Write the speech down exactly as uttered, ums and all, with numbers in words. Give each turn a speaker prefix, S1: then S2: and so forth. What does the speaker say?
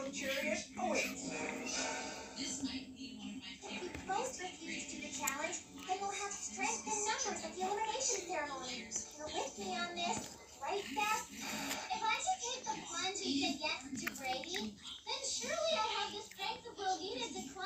S1: Rainbow Chariot awaits.
S2: This might be one of my
S3: If
S2: favorite
S3: you both refuse to do the challenge, then we'll have strength in numbers at the elimination ceremony. You're with me on this, right, Beth?
S4: If I should take the plunge and say yes to Brady, then surely I have the strength of will needed to